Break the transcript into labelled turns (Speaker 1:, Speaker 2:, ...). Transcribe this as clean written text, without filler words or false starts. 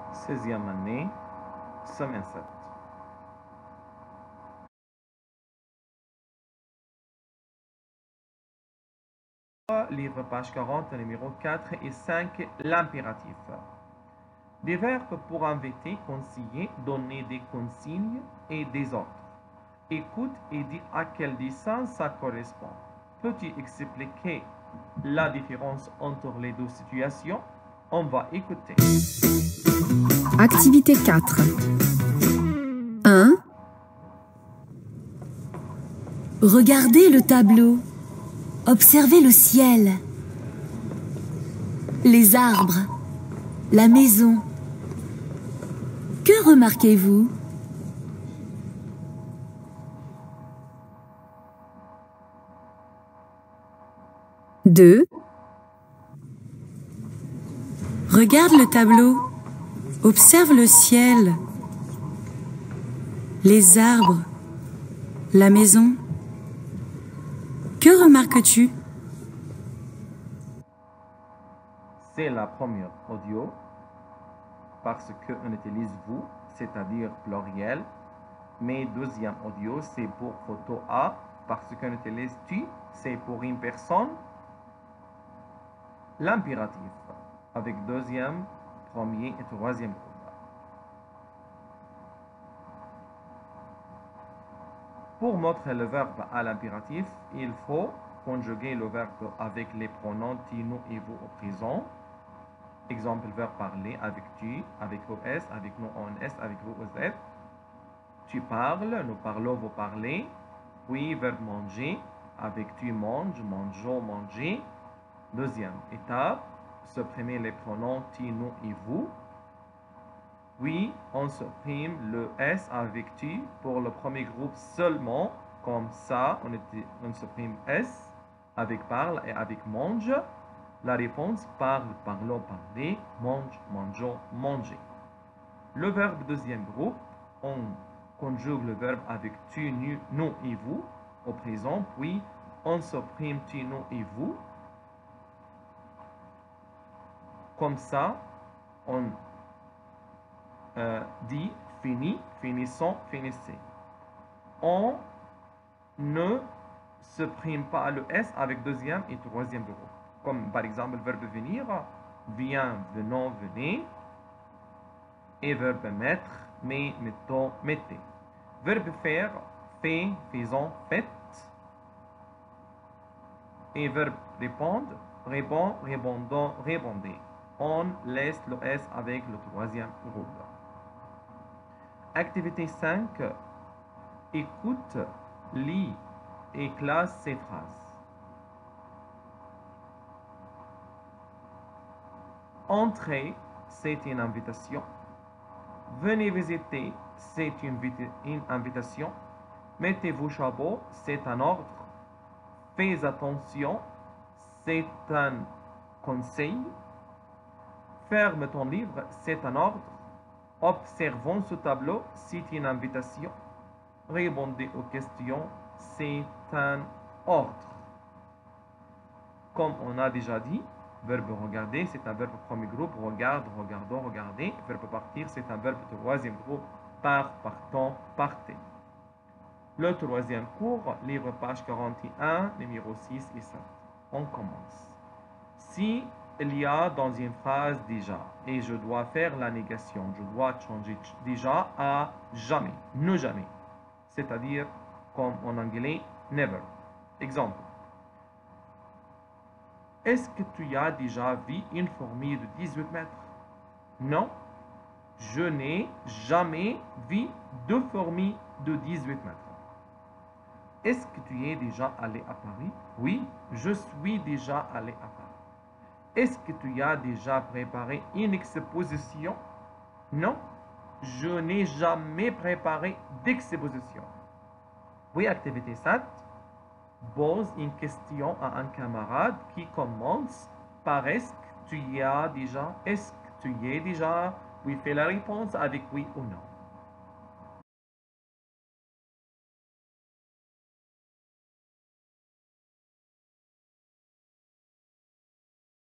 Speaker 1: 16e année, semaine 7. Livre page 40, numéro 4 et 5, l'impératif. Des verbes pour inviter, conseiller, donner des consignes et des ordres. Écoute et dis à quel dessin ça correspond. Peux-tu expliquer la différence entre les deux situations? On va écouter.
Speaker 2: Activité 4. 1. Regardez le tableau. Observez le ciel, les arbres, la maison. Que remarquez-vous? 2. Regarde le tableau. Observe le ciel, les arbres, la maison. Que remarques-tu?
Speaker 1: C'est la première audio parce qu'on utilise vous, c'est-à-dire pluriel. Mais deuxième audio, c'est pour photo A parce qu'on utilise tu, c'est pour une personne. L'impératif avec deuxième, premier et troisième groupe. Pour montrer le verbe à l'impératif, il faut conjuguer le verbe avec les pronoms tu, nous et vous au présent. Exemple, verbe parler avec tu, avec OS, avec nous on S, avec vous OZ. Tu parles, nous parlons, vous parlez. Puis, verbe manger, avec tu manges, mangeons, mangez. Deuxième étape, supprimer les pronoms tu, nous et vous. Puis, on supprime le S avec tu pour le premier groupe seulement. Comme ça, on supprime S avec parle et avec mange. La réponse parle, parlons, parler, mange, mangeons, manger. Le verbe deuxième groupe, on conjugue le verbe avec tu, nous et vous au présent. Puis, on supprime tu, nous et vous. Comme ça, on dit fini, finissons, finissez. On ne supprime pas le S avec deuxième et troisième groupe. Comme par exemple le verbe venir, viens, venons, venez. Et verbe mettre, mais, mettons, mettez. Verbe faire, fait, faisons, faites. Et verbe répondre, répond, répondons, répondez. On laisse le S avec le troisième groupe. Activité 5. Écoute, lis et classe ces phrases. Entrez, c'est une invitation. Venez visiter, c'est une invitation. Mettez vos chapeaux, c'est un ordre. Fais attention, c'est un conseil. Ferme ton livre, c'est un ordre. Observons ce tableau, c'est une invitation. Répondez aux questions, c'est un ordre. Comme on a déjà dit, verbe regarder, c'est un verbe premier groupe. Regarde, regardons, regardez. Verbe partir, c'est un verbe troisième groupe. Part, partons, partez. Le troisième cours, livre page 41, numéro 6 et 7. On commence. Si il y a dans une phrase déjà et je dois faire la négation, je dois changer déjà à jamais, ne jamais. C'est-à-dire, comme en anglais, never. Exemple. Est-ce que tu as déjà vu une fourmi de 18 mètres? Non, je n'ai jamais vu de fourmis de 18 mètres. Est-ce que tu es déjà allé à Paris? Oui, je suis déjà allé à Paris. Est-ce que tu as déjà préparé une exposition? Non, je n'ai jamais préparé d'exposition. Oui, activité 7. Pose une question à un camarade qui commence par est-ce que tu y as déjà? Est-ce que tu y es déjà? Oui, fais la réponse avec oui ou non.